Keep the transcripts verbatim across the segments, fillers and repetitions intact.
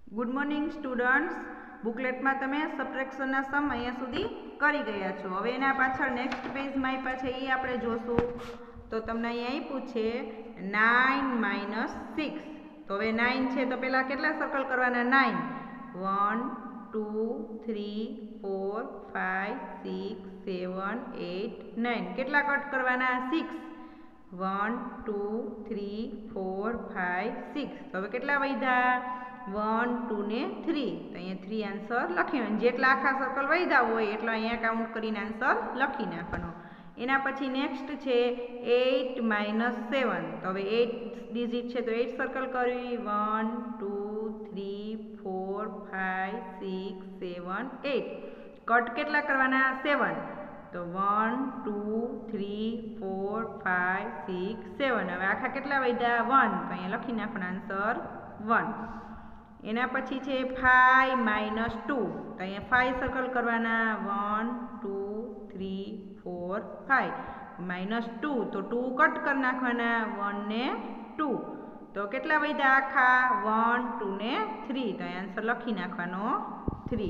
Good morning students. Booklet में तमे subtraction सम अहींया सुधी करी गया छो। हवे एना पाछळ नेक्स्ट पेज में आप्या छे ए आपणे जोशुं। तो तमने अहींया आप्युं छे नाइन माइनस सिक्स। तो हवे नाइन छे तो पेला केटला सर्कल करवाना? Nine. One two three four five six seven eight nine. केटला कट करवाना? Six. One two three four five six. तो हवे केटला वध्या? वन टू ने थ्री। तो अहींया थ्री आंसर लखी नाखવાનો। जेटला आखा सर्कल वध्या होय એટલા अहींया काउंट करीने आंसर लखी नाखવાનો। एना पछी नेक्स्ट छे एट माइनस सेवन। तो हवे एट डिजिट छे तो एट सर्कल करवी। One two three four five six seven eight. Cut केटला करवाना? सेवन। तो one two three four five six seven. हवे आखा केटला वध्या? वन। तो अहींया लखी नाखવાનો आंसर वन। एना पछी छे फाइव माइनस टू। तो अहींया फाइव सर्कल करवाना। One two three four five. Minus two तो टू कट कर नाखवाना। वन ने टू। तो केटला वध्या आखा? वन टू ने थ्री। तो अहींया आंसर लखी नाखवानो थ्री।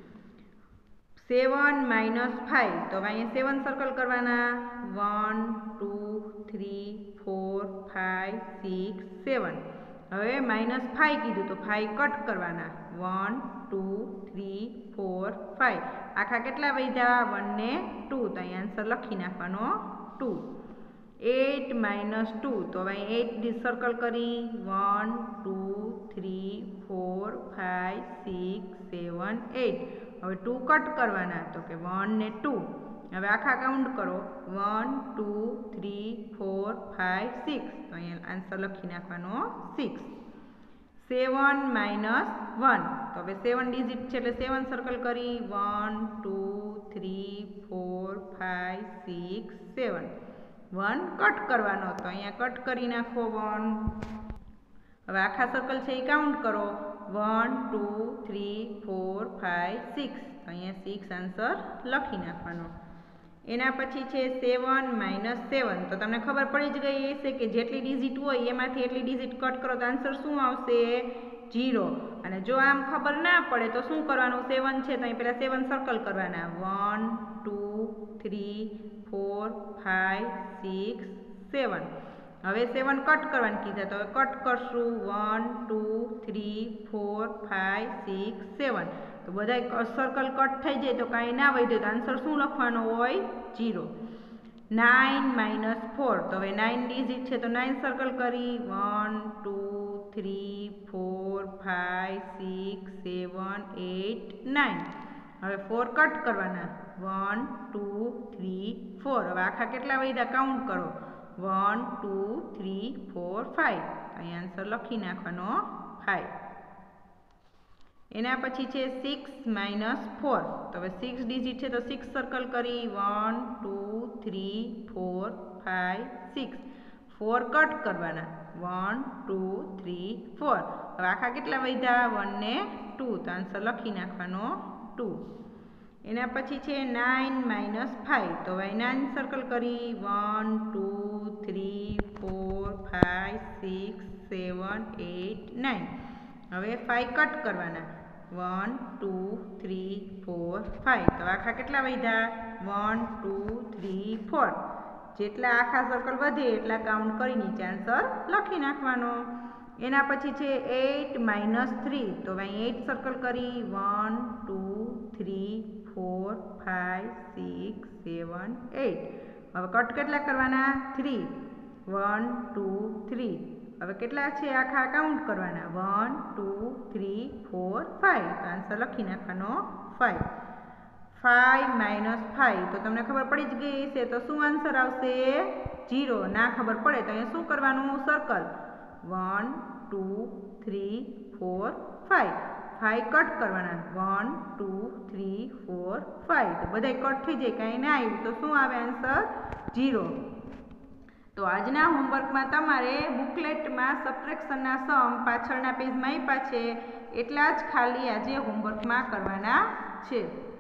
Seven minus five. तो अहींया सेवन सर्कल करवाना। One two three four five six seven. हवे माइनस फाइव कीधुं तो फाइव कट करवाना। One two three four five. आखा केटला वध्या? वन ने टू। तो अहींया आंसर लखी नाखवानो टू। Eight minus two. तो हवे एट सर्कल करी। One two three four five six seven eight. हवे टू कट करवाना। तो के वन ने टू। हवे आखा काउंट करो। One two three four five six. तो अहींया आंसर लखी नाखवानो सिक्स। Seven minus one. तो हवे सेवन डिजिट छे एटले सेवन सर्कल करी। One two three four five six seven. One cut करवानो। तो अहींया कट करी नाखो वन। हवे आखा सर्कल छे ए काउंट करो। One two three four five six. तो अहींया सिक्स आंसर लखी नाखवानो। एना पछी छे सेवन माइनस सेवन। तो तमने खबर पड़ी ज गई हशे के जेटली डिजिट होय एमांथी एटली डिजिट कट करो तो आंसर शुं आवशे? जीरो। अने जो आम खबर ना पड़े तो शुं करवानुं? सेवन छे तो अहीं पहेला सेवन सर्कल करवाना। One two three four five six seven. हवे सेवन कट करवाने कीधा तो हवे कट करशुं। One two three four five six seven. तो बधाय सर्कल कट थई जाय तो कांई ना वध्युं तो आंसर शुं लखवानो होय? जीरो। Nine minus four. तो हवे नाइन डिजिट छे तो नाइन सर्कल करी। One two three four five six seven eight nine. हवे फोर कट करवाना। One two three four. हवे आखा केटला वध्या? काउंट करो। One two three four five. अहीं आंसर लखी नाखवानो फाइव। एना पछी छे सिक्स माइनस फोर। तो हवे सिक्स डिजिट छे तो सिक्स सर्कल करी। One two three four five six. Four cut करवाना। One two three four. हवे आखा केटला वध्या? वन ने टू। तो आंसर लखी नाखवानो टू। एना पछी छे नाइन माइनस फाइव। तो हवे नाइन सर्कल करी। One two three four five six seven eight nine. हवे फाइव कट करवाना। One two three four five. तो आखा केटला वध्या? One two three four. जेटला आखा सर्कल वधे एटला काउंट करी नीचे आंसर लखी नाखवानो। एना पछी छे एट माइनस थ्री। तो हवे एट सर्कल करी। One two three four five six seven eight. हवे कट केटला करवाना? थ्री। One two three. हवे केटला छे आखा काउंट करवाना। One two three four five. तो आंसर लखी नाखवानो फाइव। Five minus five. तो तमने खबर पड़ी ज गई हशे तो शुं आंसर आवशे? जीरो। ना खबर पड़े तो अहींया शुं करवानुं? Circle. One two three four five. Five cut करवाना। One two three four five. तो बधाय कट थई जाय कांई ना आव्युं तो शुं आवे आंसर? जीरो। तो आजना होमवर्क में तमारे बुकलेट में सब्ट्रेक्शन ना सम पाछळना पेज में आप्या छे एटला ज खाली आजे होमवर्क में करवाना छे।